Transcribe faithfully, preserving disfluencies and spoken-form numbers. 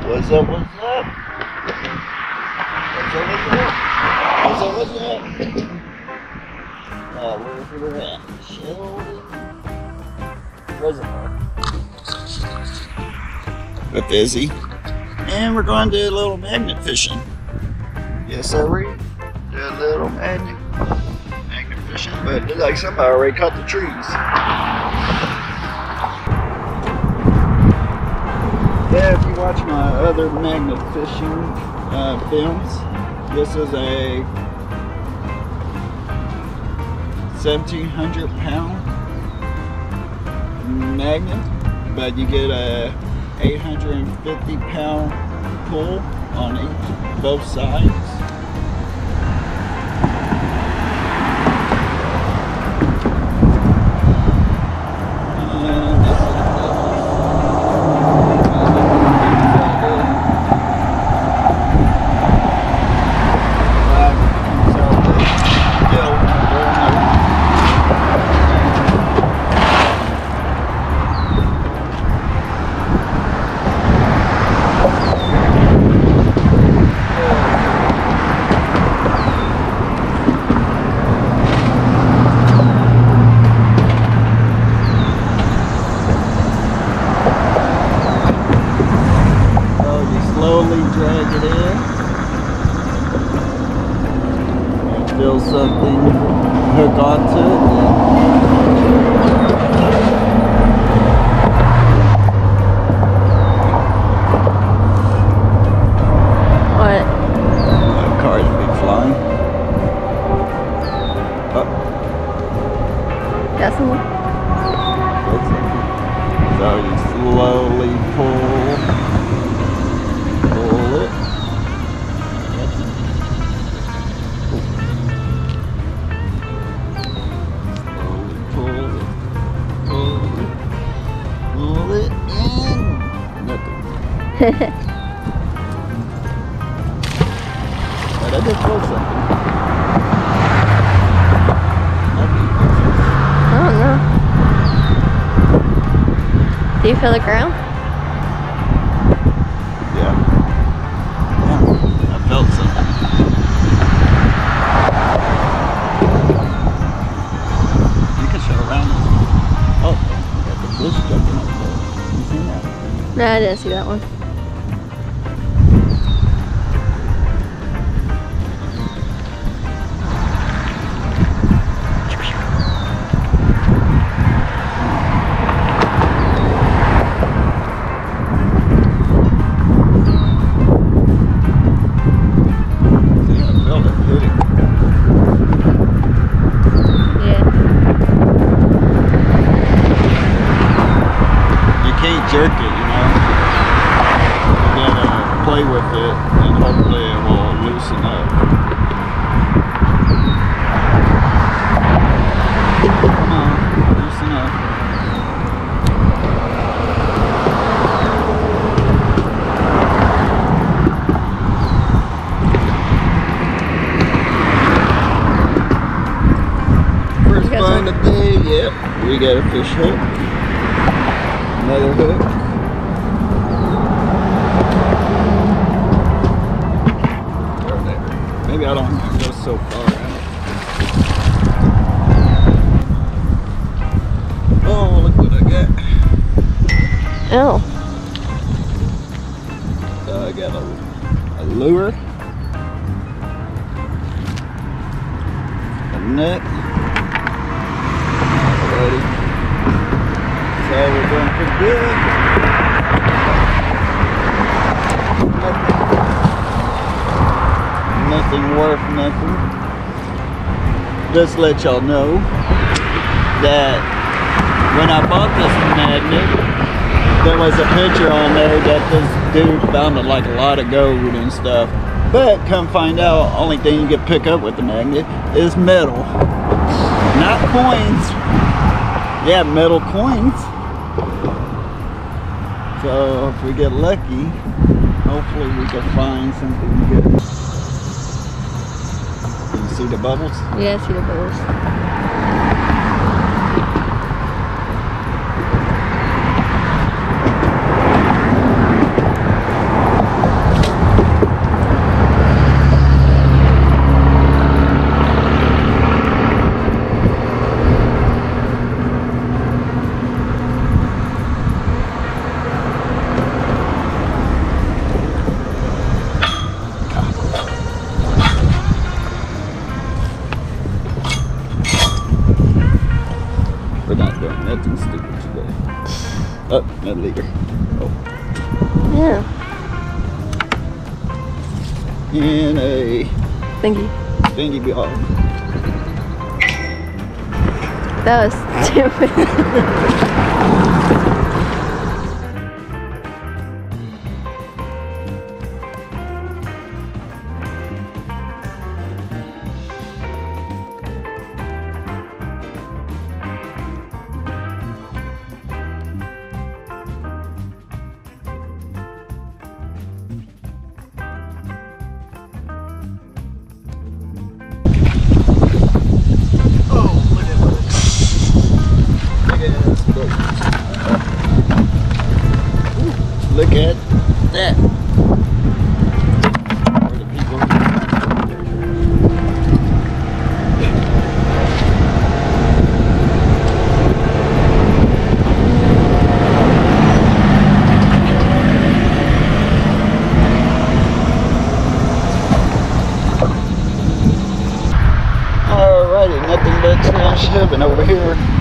What's up, what's up? What's up, what's up? What's up, what's up? Uh, where's we're at? Sheldon Reservoir. With Izzy. And we're going to do a little magnet fishing. Yes, sir. Do a little magnet, magnet fishing. But it looks like somebody already cut the trees. Yeah, if you watch my other magnet fishing uh, films, this is a seventeen hundred pound magnet, but you get a eight hundred fifty pound pull on each, both sides. Drag it in and feel something hook onto it. What? A car's been flying. Oh. Got someone? So you slowly pull. Pull it. Slowly pull it. Pull it. Pull it in. Nothing. But I did pull something. I don't know. Do you feel the ground? Yeah. I felt something. You can show around this. Oh, you got the bush jumping up there. You seen that? No, I didn't see that one. Jerk it, you know. You gotta play with it and hopefully it will loosen up. Come on, loosen up. First find of the day, yep. We got a fish hook. Another hook. Maybe I don't have to go so far out. Oh, look what I got. Oh. So I got a, a lure, a net. Alrighty. So we're going pretty good. Nothing, nothing worth nothing. Just to let y'all know that when I bought this magnet, there was a picture on there that this dude found like a lot of gold and stuff. But come find out, only thing you can pick up with the magnet is metal, not coins. Yeah, metal coins. So if we get lucky, hopefully we can find something good. Can you see the bubbles? Yeah, I see the bubbles. Yeah. In a Thingy. thingy bog. That was stupid. Look at that. Where the people Alrighty, nothing but trash heaven over here.